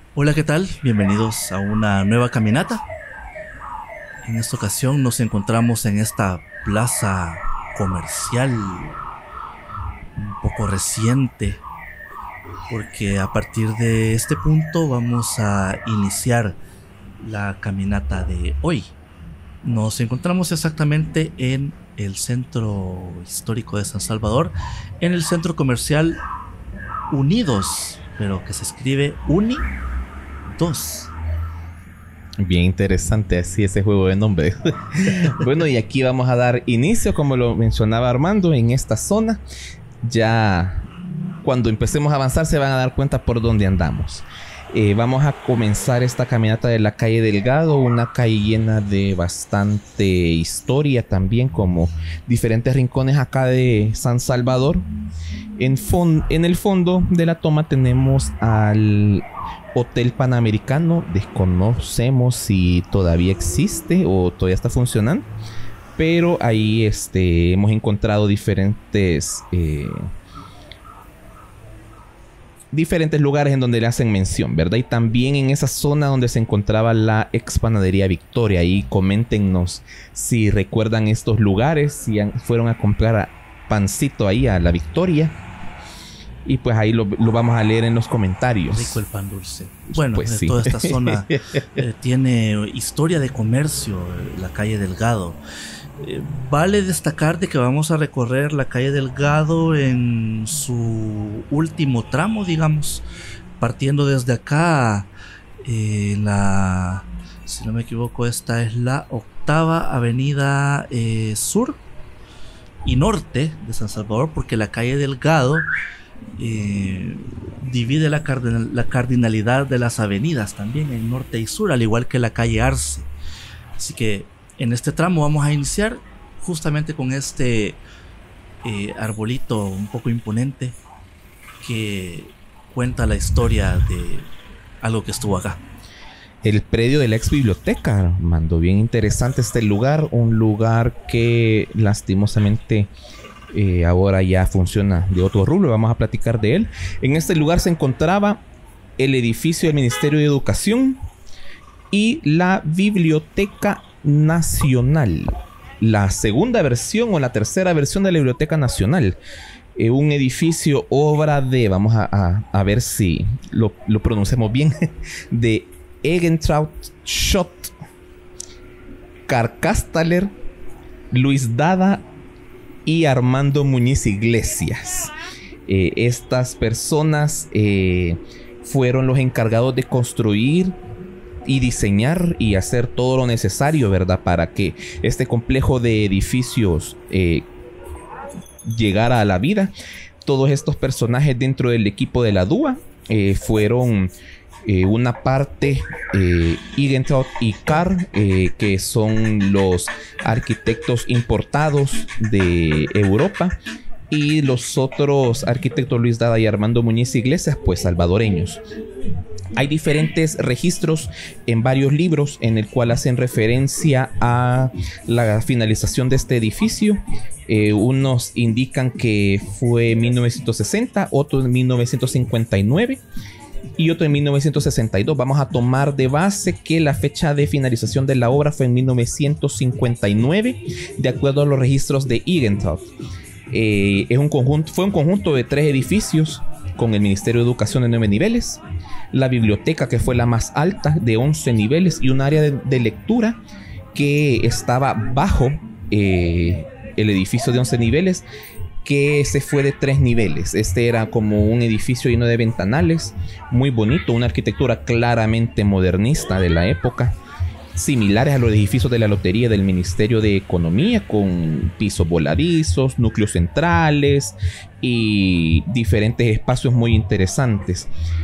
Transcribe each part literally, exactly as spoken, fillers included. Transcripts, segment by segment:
Hola, ¿qué tal? Bienvenidos a una nueva caminata. En esta ocasión nos encontramos en esta plaza comercial un poco reciente, porque a partir de este punto vamos a iniciar la caminata de hoy. Nos encontramos exactamente en el centro histórico de San Salvador, en el centro comercial Unidos, pero que se escribe Uni dos. Bien interesante así ese juego de nombres. Bueno, y aquí vamos a dar inicio, como lo mencionaba Armando, en esta zona. Ya cuando empecemos a avanzar se van a dar cuenta por dónde andamos. Eh, vamos a comenzar esta caminata de la calle Delgado, una calle llena de bastante historia también, como diferentes rincones acá de San Salvador. En, en el fondo de la toma tenemos al Hotel Panamericano. Desconocemos si todavía existe o todavía está funcionando, pero ahí este, hemos encontrado diferentes eh, diferentes lugares en donde le hacen mención, ¿verdad? Y también en esa zona donde se encontraba la ex panadería Victoria. Ahí coméntenos si recuerdan estos lugares, si han, fueron a comprar pancito ahí a la Victoria. Y pues ahí lo, lo vamos a leer en los comentarios. Rico el pan dulce. Bueno, pues sí. Toda esta zona eh, tiene historia de comercio, la calle Delgado. Eh, vale destacar de que vamos a recorrer la calle Delgado en su último tramo, digamos, partiendo desde acá. Eh, la, si no me equivoco, esta es la octava avenida eh, sur y norte de San Salvador, porque la calle Delgado Eh, divide la, cardinal, la cardinalidad de las avenidas también en norte y sur, al igual que la calle Arce. Así que en este tramo vamos a iniciar justamente con este eh, arbolito un poco imponente que cuenta la historia de algo que estuvo acá. El predio de la ex biblioteca, mando bien interesante este lugar, un lugar que lastimosamente Eh, ahora ya funciona de otro rubro. Vamos a platicar de él. En este lugar se encontraba el edificio del Ministerio de Educación y la Biblioteca Nacional, la segunda versión o la tercera versión de la Biblioteca Nacional. Eh, un edificio obra de, vamos a, a, a ver si lo, lo pronunciamos bien, de Egentraut Schott, Carcastaler, Luis Dada y Armando Muñiz Iglesias. Eh, estas personas eh, fueron los encargados de construir y diseñar y hacer todo lo necesario, ¿verdad?, para que este complejo de edificios eh, llegara a la vida. Todos estos personajes dentro del equipo de la D U A eh, fueron Eh, una parte eh, Igentraut y Carr, eh, que son los arquitectos importados de Europa, y los otros arquitectos Luis Dada y Armando Muñiz Iglesias, pues salvadoreños. Hay diferentes registros en varios libros en el cual hacen referencia a la finalización de este edificio. Eh, unos indican que fue en mil novecientos sesenta, otros en mil novecientos cincuenta y nueve y otro en mil novecientos sesenta y dos. Vamos a tomar de base que la fecha de finalización de la obra fue en mil novecientos cincuenta y nueve, de acuerdo a los registros de Igentraut. Eh, es un conjunto, fue un conjunto de tres edificios con el Ministerio de Educación de nueve niveles, la biblioteca, que fue la más alta, de once niveles, y un área de, de lectura que estaba bajo eh, el edificio de once niveles, que se fue de tres niveles. Este era como un edificio lleno de ventanales, muy bonito, una arquitectura claramente modernista de la época, similares a los edificios de la lotería del Ministerio de Economía, con pisos voladizos, núcleos centrales y diferentes espacios muy interesantes.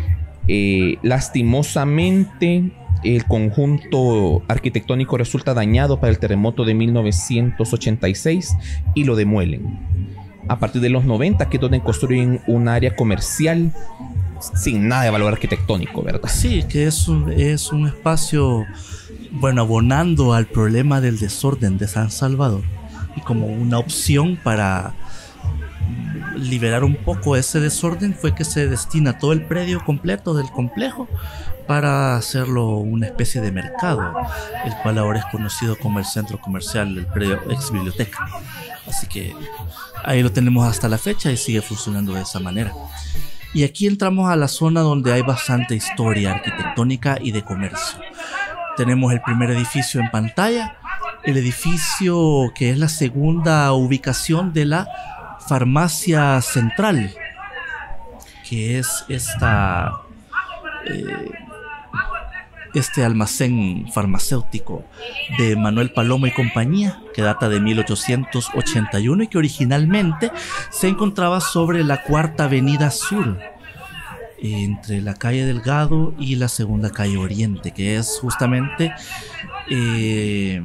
Eh, lastimosamente, el conjunto arquitectónico resulta dañado para el terremoto de mil novecientos ochenta y seis y lo demuelen. A partir de los noventa, que es donde construyen un área comercial sin nada de valor arquitectónico, ¿verdad? Sí, que es un, es un espacio, bueno, abonando al problema del desorden de San Salvador, y como una opción para liberar un poco ese desorden fue que se destina todo el predio completo del complejo para hacerlo una especie de mercado, el cual ahora es conocido como el centro comercial del predio ex biblioteca. Así que ahí lo tenemos hasta la fecha y sigue funcionando de esa manera. Y aquí entramos a la zona donde hay bastante historia arquitectónica y de comercio. Tenemos el primer edificio en pantalla, el edificio que es la segunda ubicación de la Farmacia Central, que es esta, eh, este almacén farmacéutico de Manuel Palomo y compañía, que data de mil ochocientos ochenta y uno y que originalmente se encontraba sobre la Cuarta Avenida Sur, entre la calle Delgado y la segunda calle Oriente, que es justamente eh,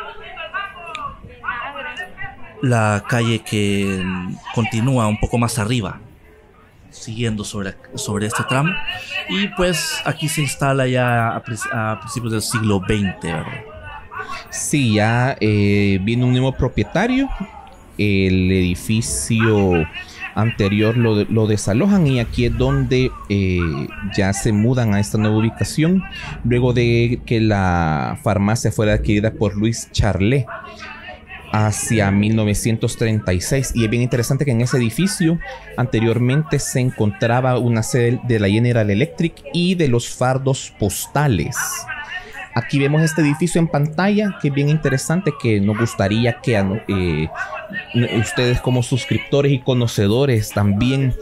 la calle que continúa un poco más arriba, siguiendo sobre, sobre este tramo. Y pues aquí se instala ya a, a principios del siglo veinte, ¿verdad? Sí, ya eh, viene un nuevo propietario. El edificio anterior lo, lo desalojan y aquí es donde eh, ya se mudan a esta nueva ubicación luego de que la farmacia fuera adquirida por Luis Charlet hacia mil novecientos treinta y seis. Y es bien interesante que en ese edificio anteriormente se encontraba una sede de la General Electric y de los fardos postales. Aquí vemos este edificio en pantalla, que es bien interesante, que nos gustaría que eh, ustedes como suscriptores y conocedores también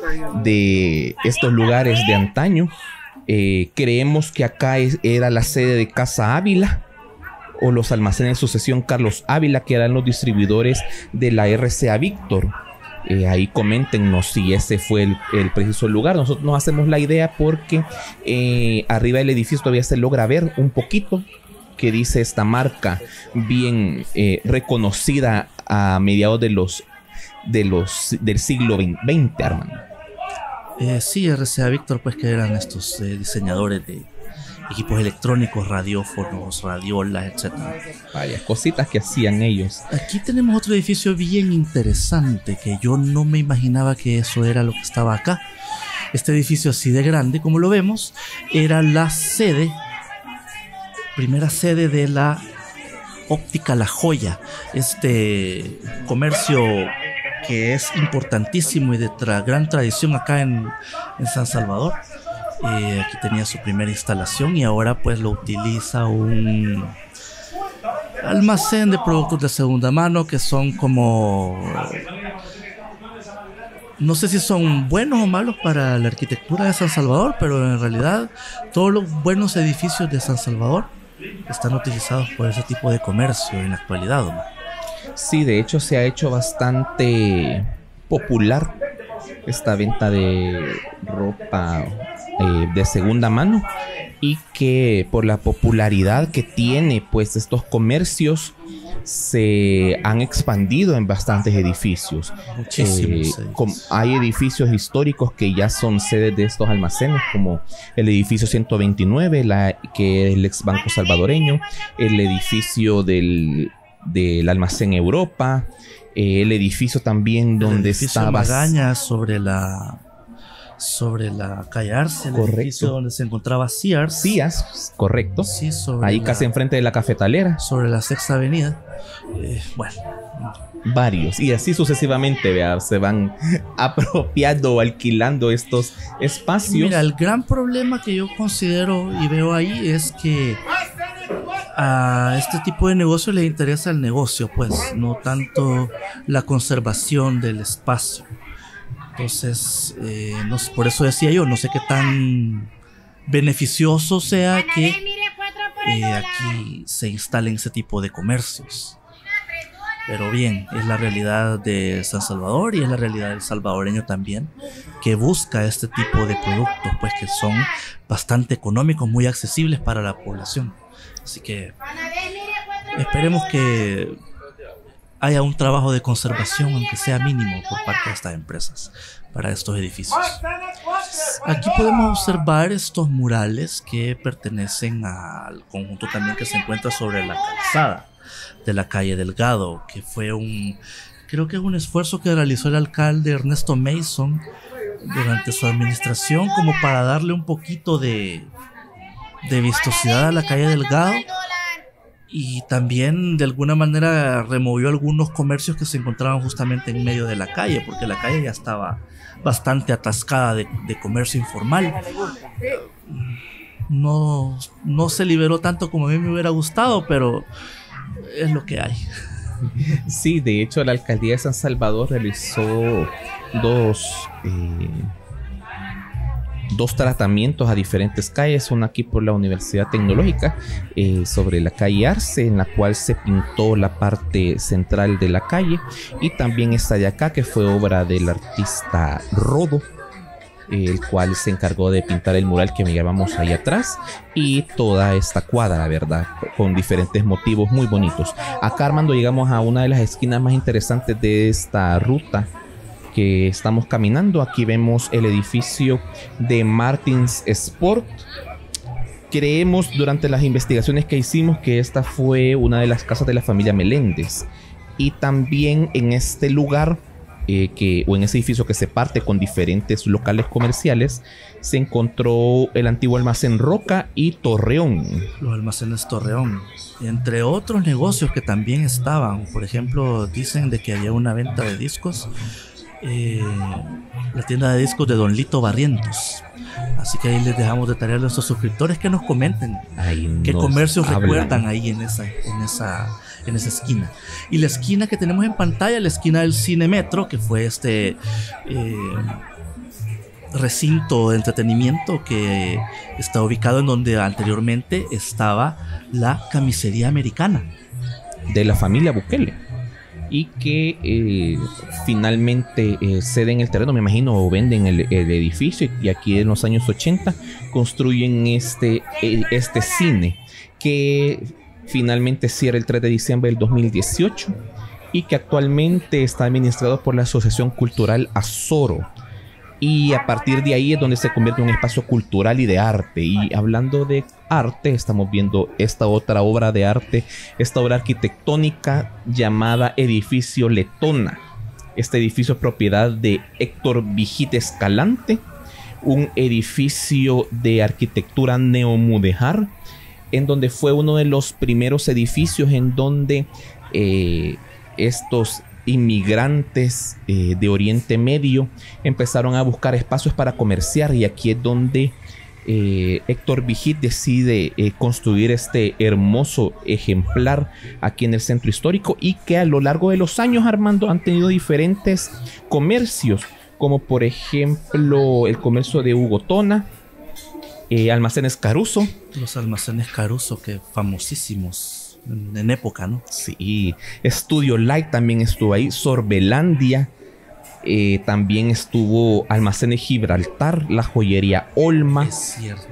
de estos lugares de antaño, eh, creemos que acá es, era la sede de Casa Ávila o los almacenes de sucesión Carlos Ávila, que eran los distribuidores de la R C A Víctor. Eh, ahí coméntenos si ese fue el, el preciso lugar. Nosotros nos hacemos la idea porque eh, arriba del edificio todavía se logra ver un poquito que dice esta marca bien eh, reconocida a mediados de los, de los del siglo veinte, Armando. Eh, sí, R C A Víctor, pues que eran estos eh, diseñadores de equipos electrónicos, radiófonos, radiolas, etcétera. Varias cositas que hacían ellos. Aquí tenemos otro edificio bien interesante que yo no me imaginaba que eso era lo que estaba acá. Este edificio así de grande, como lo vemos, era la sede, primera sede de la Óptica La Joya, este comercio que es importantísimo y de tra gran tradición acá en, en San Salvador. Eh, aquí tenía su primera instalación y ahora pues lo utiliza un almacén de productos de segunda mano que son como, no sé si son buenos o malos para la arquitectura de San Salvador, pero en realidad todos los buenos edificios de San Salvador están utilizados por ese tipo de comercio en la actualidad, ¿no? Sí, de hecho se ha hecho bastante popular esta venta de ropa eh, de segunda mano, y que por la popularidad que tiene pues estos comercios se han expandido en bastantes edificios. Muchísimos eh, hay edificios históricos que ya son sedes de estos almacenes, como el edificio ciento veintinueve, la, que es el ex Banco Salvadoreño, el edificio del, del almacén Europa, eh, el edificio también donde el edificio estaba Magaña sobre la sobre la calle Arce, el correcto. edificio donde se encontraba Sears. Sears, correcto. Sí, sobre ahí la, casi enfrente de la cafetalera. Sobre la Sexta Avenida. Eh, bueno. Varios. Y así sucesivamente, vea, se van apropiando o alquilando estos espacios. Mira, el gran problema que yo considero y veo ahí es que a este tipo de negocio le interesa el negocio, pues, no tanto la conservación del espacio. Entonces, eh, no, por eso decía yo, no sé qué tan beneficioso sea que eh, aquí se instalen ese tipo de comercios. Pero bien, es la realidad de San Salvador y es la realidad del salvadoreño también, que busca este tipo de productos, pues que son bastante económicos, muy accesibles para la población. Así que esperemos que haya un trabajo de conservación, aunque sea mínimo, por parte de estas empresas para estos edificios. Aquí podemos observar estos murales que pertenecen al conjunto también que se encuentra sobre la calzada de la calle Delgado, que fue un creo que es un esfuerzo que realizó el alcalde Ernesto Mason durante su administración como para darle un poquito de, de vistosidad a la calle Delgado, y también de alguna manera removió algunos comercios que se encontraban justamente en medio de la calle, porque la calle ya estaba bastante atascada de, de comercio informal. No, no se liberó tanto como a mí me hubiera gustado, pero es lo que hay. Sí, de hecho la alcaldía de San Salvador realizó dos eh, dos tratamientos a diferentes calles, una aquí por la Universidad Tecnológica, eh, sobre la calle Arce, en la cual se pintó la parte central de la calle, y también esta de acá, que fue obra del artista Rodo, el cual se encargó de pintar el mural que mirábamos ahí atrás, y toda esta cuadra, ¿verdad? Con diferentes motivos muy bonitos. Acá, Armando, llegamos a una de las esquinas más interesantes de esta ruta que estamos caminando. Aquí vemos el edificio de Martins Sport. Creemos durante las investigaciones que hicimos que esta fue una de las casas de la familia Meléndez, y también en este lugar Eh, que, o en ese edificio que se parte con diferentes locales comerciales, se encontró el antiguo almacén Roca y Torreón. Los almacenes Torreón, entre otros negocios que también estaban. Por ejemplo, dicen de que había una venta de discos, eh, la tienda de discos de Don Lito Barrientos. Así que ahí les dejamos de tarea a nuestros suscriptores que nos comenten Ahí qué nos comercios hablan. recuerdan ahí en esa, en esa en esa esquina. Y la esquina que tenemos en pantalla, la esquina del Cine Metro, que fue este eh, recinto de entretenimiento que está ubicado en donde anteriormente estaba la camisería americana de la familia Bukele, y que eh, finalmente eh, ceden el terreno, me imagino, o venden el, el edificio, y aquí en los años ochenta construyen este, eh, este cine, que finalmente cierra el tres de diciembre del dos mil dieciocho, y que actualmente está administrado por la Asociación Cultural Azoro, y a partir de ahí es donde se convierte en un espacio cultural y de arte. Y hablando de arte, estamos viendo esta otra obra de arte, esta obra arquitectónica llamada Edificio Letona. Este edificio es propiedad de Héctor Vigit Escalante, un edificio de arquitectura neomudéjar, en donde fue uno de los primeros edificios en donde eh, estos inmigrantes eh, de Oriente Medio empezaron a buscar espacios para comerciar, y aquí es donde eh, Héctor Vigit decide eh, construir este hermoso ejemplar aquí en el centro histórico, y que a lo largo de los años, Armando, han tenido diferentes comercios, como por ejemplo el comercio de Hugo Tona, Eh, almacenes Caruso. Los almacenes Caruso, que famosísimos en, en época, ¿no? Sí. Estudio Light también estuvo ahí. Sorbelandia. Eh, también estuvo Almacenes Gibraltar. La joyería Olma. Es cierto.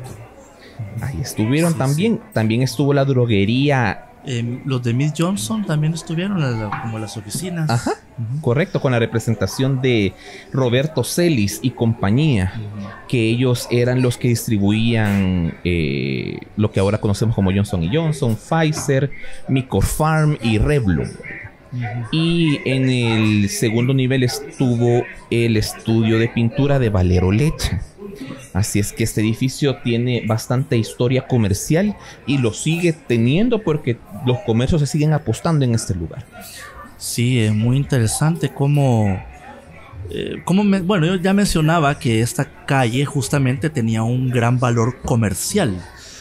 Ahí estuvieron Sí, también. sí. También estuvo la droguería. Eh, los de Miss Johnson también estuvieron, la- la- como las oficinas. Ajá. Ujú. Correcto, con la representación de Roberto Celis y compañía, Ujú. que ellos eran los que distribuían eh, lo que ahora conocemos como Johnson y Johnson, Pfizer, Microfarm y Revlon. Ujú. Y en el segundo nivel estuvo el estudio de pintura de Valero Lecha. Así es que este edificio tiene bastante historia comercial, y lo sigue teniendo porque los comercios se siguen apostando en este lugar. Sí, es muy interesante cómo, eh, cómo me- bueno, yo ya mencionaba que esta calle justamente tenía un gran valor comercial,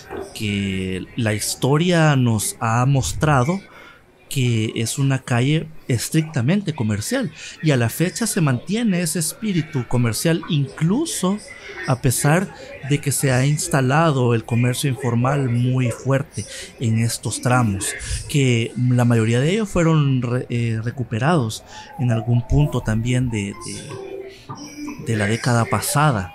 que la historia nos ha mostrado que es una calle estrictamente comercial, y a la fecha se mantiene ese espíritu comercial, incluso a pesar de que se ha instalado el comercio informal muy fuerte en estos tramos, que la mayoría de ellos fueron re- eh, recuperados en algún punto también de, de, de la década pasada,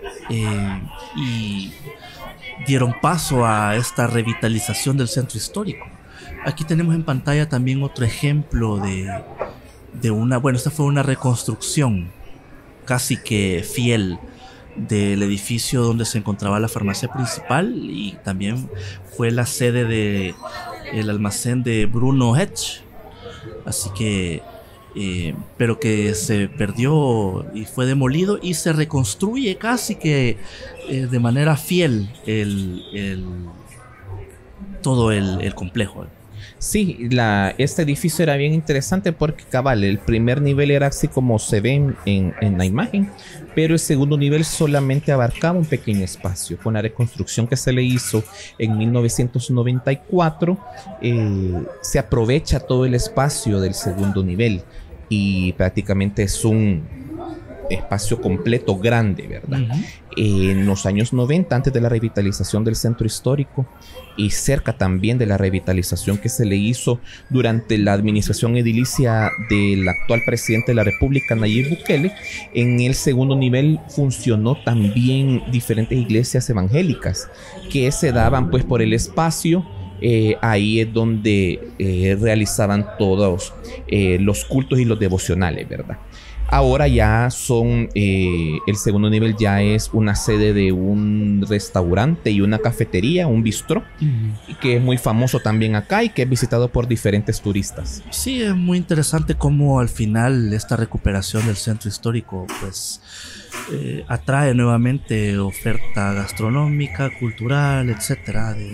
eh, y dieron paso a esta revitalización del centro histórico. Aquí tenemos en pantalla también otro ejemplo de, de una, bueno, esta fue una reconstrucción casi que fiel del edificio donde se encontraba la farmacia principal, y también fue la sede de el almacén de Bruno Hedge. Así que eh, pero que se perdió y fue demolido y se reconstruye casi que eh, de manera fiel el, el, todo el, el complejo. Sí, la, este edificio era bien interesante porque, cabal, el primer nivel era así como se ve en, en, en la imagen, pero el segundo nivel solamente abarcaba un pequeño espacio. Con la reconstrucción que se le hizo en mil novecientos noventa y cuatro, eh, se aprovecha todo el espacio del segundo nivel y prácticamente es un espacio completo grande, ¿verdad? Uh-huh. Eh, en los años noventa, antes de la revitalización del centro histórico y cerca también de la revitalización que se le hizo durante la administración edilicia del actual presidente de la República, Nayib Bukele, en el segundo nivel funcionó también diferentes iglesias evangélicas que se daban pues por el espacio. Eh, ahí es donde eh, realizaban todos eh, los cultos y los devocionales, ¿verdad? Ahora ya son, eh, el segundo nivel ya es una sede de un restaurante y una cafetería, un bistró, uh-huh. que es muy famoso también acá y que es visitado por diferentes turistas. Sí, es muy interesante cómo al final esta recuperación del centro histórico pues eh, atrae nuevamente oferta gastronómica, cultural, etcétera, de,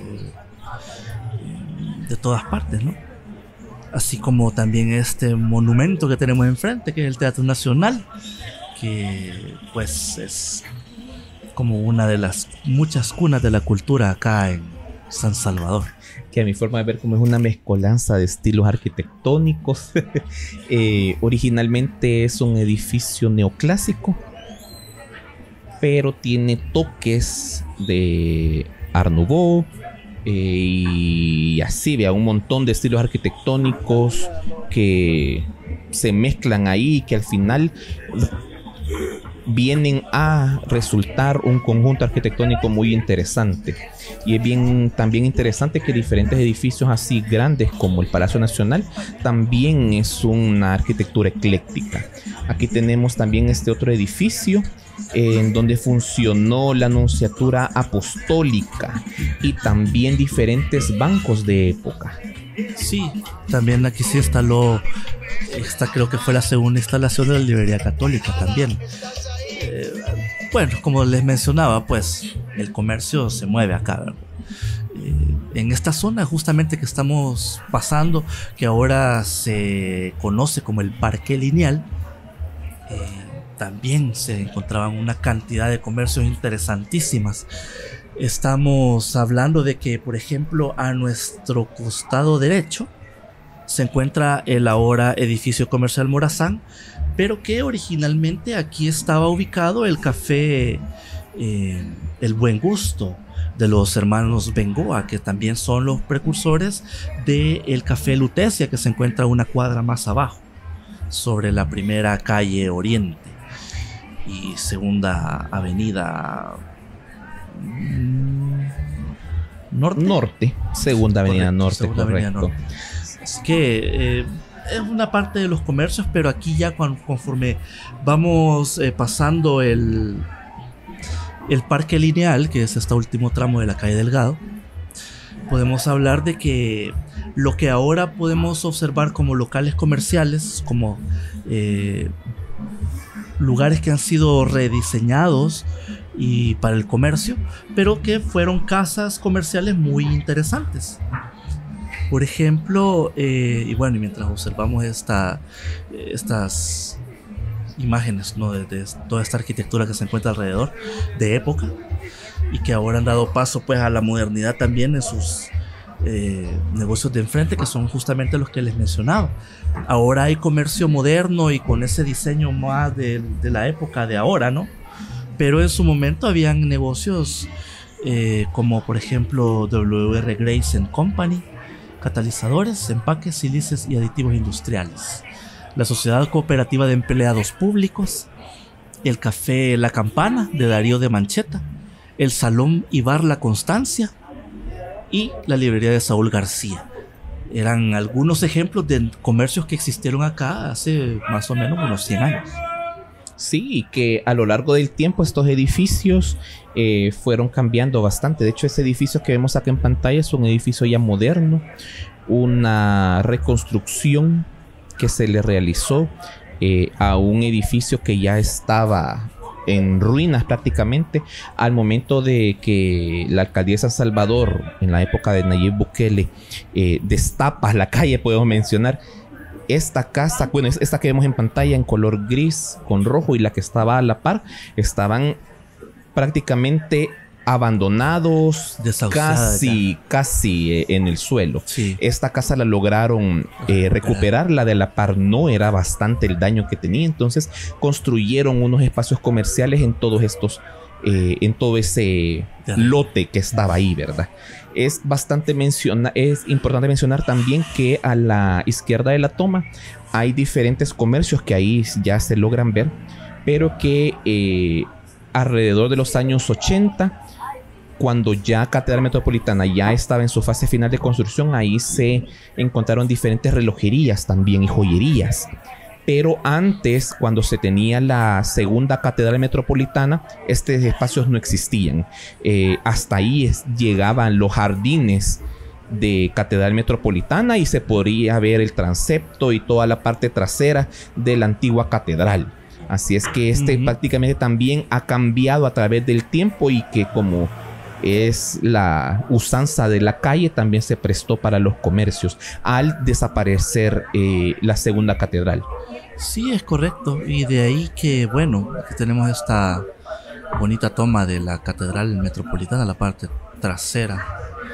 de todas partes, ¿no? Así como también este monumento que tenemos enfrente, que es el Teatro Nacional, que pues es como una de las muchas cunas de la cultura acá en San Salvador. Que a mi forma de ver como es una mezcolanza de estilos arquitectónicos. eh, originalmente es un edificio neoclásico, pero tiene toques de Art Nouveau, Eh, y así, vea, un montón de estilos arquitectónicos que se mezclan ahí, que al final vienen a resultar un conjunto arquitectónico muy interesante. Y es bien también interesante que diferentes edificios así grandes como el Palacio Nacional también es una arquitectura ecléctica. Aquí tenemos también este otro edificio en donde funcionó la Nunciatura Apostólica y también diferentes bancos de época. Sí, también aquí se instaló, esta creo que fue la segunda instalación de la librería católica también. Eh, bueno, como les mencionaba, pues el comercio se mueve acá, ¿verdad? Eh, en esta zona justamente que estamos pasando, que ahora se conoce como el Parque Lineal, eh, también se encontraban una cantidad de comercios interesantísimas. Estamos hablando de que, por ejemplo, a nuestro costado derecho se encuentra el ahora edificio comercial Morazán, pero que originalmente aquí estaba ubicado el café eh, El Buen Gusto de los hermanos Bengoa, que también son los precursores del café Lutecia, que se encuentra una cuadra más abajo, sobre la primera calle Oriente y segunda avenida norte, norte. segunda avenida correcto, norte, segunda correcto. Avenida norte. Así que eh, es una parte de los comercios, pero aquí ya conforme vamos eh, pasando el el Parque Lineal, que es este último tramo de la calle Delgado, podemos hablar de que lo que ahora podemos observar como locales comerciales, como eh, lugares que han sido rediseñados y para el comercio, pero que fueron casas comerciales muy interesantes. Por ejemplo, eh, y bueno, y mientras observamos esta, estas imágenes, ¿no?, de, de toda esta arquitectura que se encuentra alrededor, de época, y que ahora han dado paso pues a la modernidad también en sus eh, negocios de enfrente, que son justamente los que les mencionaba. Ahora hay comercio moderno y con ese diseño más de, de la época de ahora, ¿no? Pero en su momento habían negocios eh, como por ejemplo W R Grace and Company, catalizadores, empaques, sílices y aditivos industriales, la Sociedad Cooperativa de Empleados Públicos, el Café La Campana de Darío de Mancheta, el Salón y Bar La Constancia y la librería de Saúl García. Eran algunos ejemplos de comercios que existieron acá hace más o menos unos cien años. Sí, que a lo largo del tiempo estos edificios eh, fueron cambiando bastante. De hecho, ese edificio que vemos acá en pantalla es un edificio ya moderno, una reconstrucción que se le realizó eh, a un edificio que ya estaba en ruinas prácticamente al momento de que la alcaldía de San Salvador, en la época de Nayib Bukele, eh, destapa la calle, podemos mencionar. Esta casa, bueno, esta que vemos en pantalla en color gris con rojo y la que estaba a la par, estaban prácticamente abandonados, casi, ya. casi eh, en el suelo. Sí. Esta casa la lograron eh, recuperar, la de la par no, era bastante el daño que tenía, entonces construyeron unos espacios comerciales en todos estos, eh, en todo ese ya. lote que estaba ahí, ¿verdad? Es bastante menciona, es importante mencionar también que a la izquierda de la toma hay diferentes comercios que ahí ya se logran ver, pero que eh, alrededor de los años ochenta, cuando ya Catedral Metropolitana ya estaba en su fase final de construcción, ahí se encontraron diferentes relojerías también y joyerías. Pero antes, cuando se tenía la segunda Catedral Metropolitana, estos espacios no existían. Eh, hasta ahí es, llegaban los jardines de Catedral Metropolitana y se podría ver el transepto y toda la parte trasera de la antigua catedral. Así es que este uh-huh. prácticamente también ha cambiado a través del tiempo y que como es la usanza de la calle, también se prestó para los comercios al desaparecer eh, la segunda catedral. Sí, es correcto. Y de ahí que, bueno, aquí tenemos esta bonita toma de la Catedral Metropolitana, la parte trasera.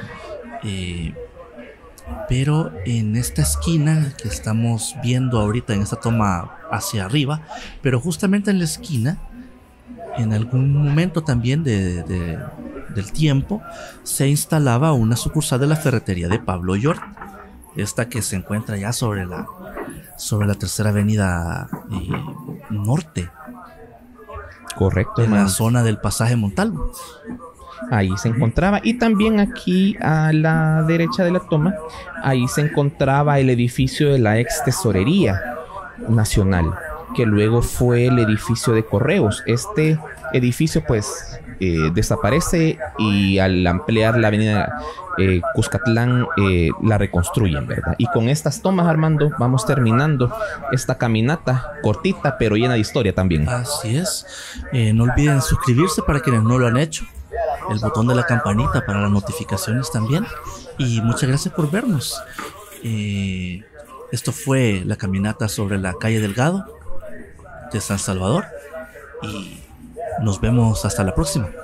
Eh, pero en esta esquina que estamos viendo ahorita, en esta toma hacia arriba, pero justamente en la esquina, en algún momento también de, de, del tiempo, se instalaba una sucursal de la ferretería de Pablo Yort, esta que se encuentra ya sobre la, sobre la tercera avenida eh, norte. Correcto. En man. la zona del pasaje Montalvo. Ahí se encontraba. Y también aquí a la derecha de la toma, ahí se encontraba el edificio de la ex tesorería nacional, que luego fue el edificio de correos. Este edificio pues eh, desaparece y al ampliar la avenida eh, Cuscatlán eh, la reconstruyen, ¿verdad? Y con estas tomas, Armando, vamos terminando esta caminata cortita pero llena de historia también. Así es. Eh, no olviden suscribirse para quienes no lo han hecho, el botón de la campanita para las notificaciones también, y muchas gracias por vernos. Eh, esto fue la caminata sobre la calle Delgado de San Salvador y nos vemos hasta la próxima.